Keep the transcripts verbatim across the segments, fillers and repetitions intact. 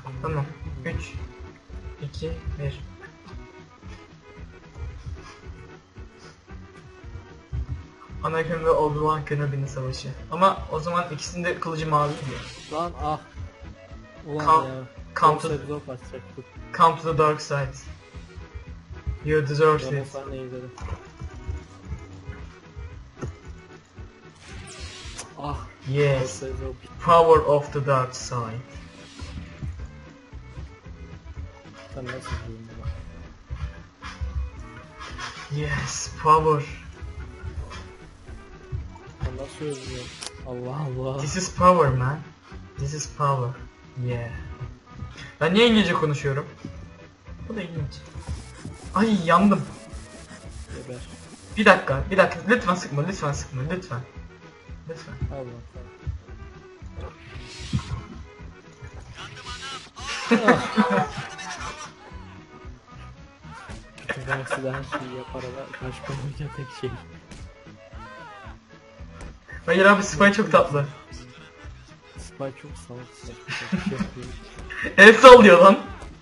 Tamam. üç iki bir. Anakin ve Obi-Wan Kenobi'nin savaşı. Ama o zaman ikisinde kılıcı mavi diyor. Lan ah. Ulan Come, ya. come, to, Zor basacaktık. come to the dark side. You deserve Ben o it. sahneyi izledim. Ah. Yes. Zor. Power of the dark side. Sen nasıl diyorsun buna? Yes, power. Sen nasıl özlüyorsun? Allah Allah. This is power man. This is power. Yeah. Ben niye İngilizce konuşuyorum? Bu da ilginç. Ay yandım. Geber. Bir dakika, bir dakika. Lütfen sıkma, lütfen sıkma, lütfen. Lütfen. Allah Allah. Ben size her şeyi yapar ama kaç konuyken tek şey. Hayır abi, Spy çok tatlı. Spy çok salak saçma bir şey yapıyor. El sallıyor lan.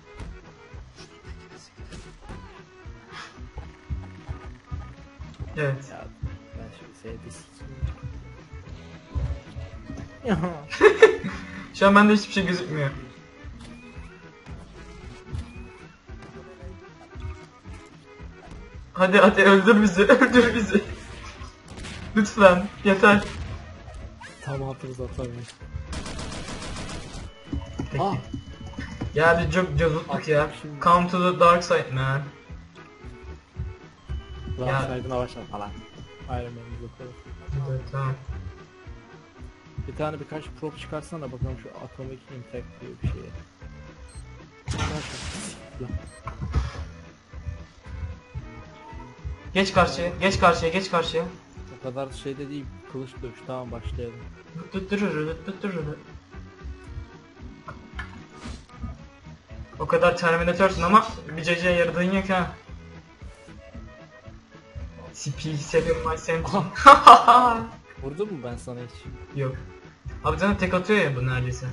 Evet. Ya ben şimdi sevdi sikiyim. Şu an bende hiçbir şey gözükmüyor. Hadi hadi öldür bizi, öldür bizi. Lütfen, yeter. Tam hatırız atamıyorum. Peki. Ah! Ya biz çok cozuttuk ya. Şimdi- Come to the dark side man. Lan Ya. saydına başla falan. Iron Man'imiz yok. Evet, tamam. Bir tane birkaç prop çıkarsana bakalım şu Atomic Impact diye bir şeye. Lan. Geç karşıya, geç karşıya, geç karşıya. O kadar şeyde değil, kılıç dövüş. Tamam başlayalım. O kadar Terminator'sun ama bir cacıya yaradığın yok ha. C P seven my center. Vurdun mu ben sana hiç? Yok. Abi sana tek atıyor ya bu neredeyse.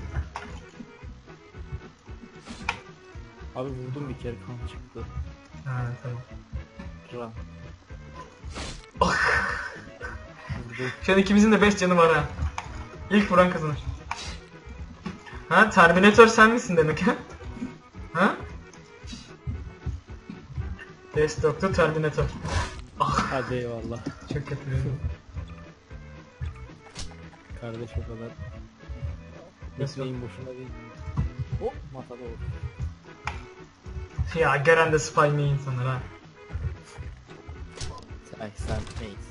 Abi vurdum bir kere kan çıktı. Ha tamam. Ra. Oh. Vurdum. Şu an ikimizin de beş canı var ha. İlk vuran kazanır. Ha Terminator sen misin demek ha? Ha? Destructo Terminator. Ah Hadi eyvallah. çok kötü. Kardeş o kadar. Mesleğin boşuna değil. Hop matada oldu. Ya gören de spy me insanlar ha. Ay sen neyiz?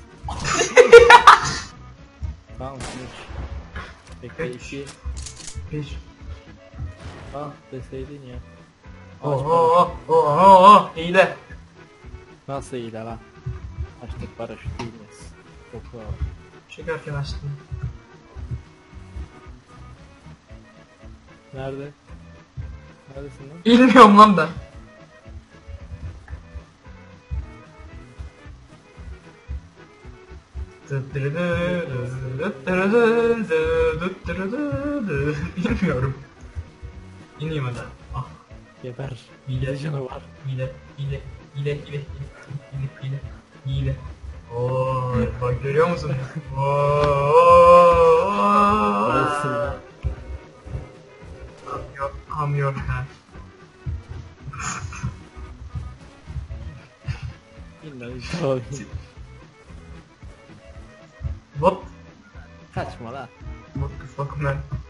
Tamam üç. Bekle Üç. iki. Bir. Ah deseydin ya. Oho oho hile. Nasıl iyi lan? Açtık paraşüt değiliz. Çok var. Çıkarken açtım. Nerede? Neredesin lan? Bilmiyorum lan ben. Bilmiyorum. İneyim hadi. Ah. Geber. Hile Canavar. Hile, hile, hile, hile, hile, hile, hile, hile. Ooo, bak görüyor musun? Burası Ooo. lan. I'm your, I'm your hand. İlla tamam. What? Kaçma lan. What the fuck man?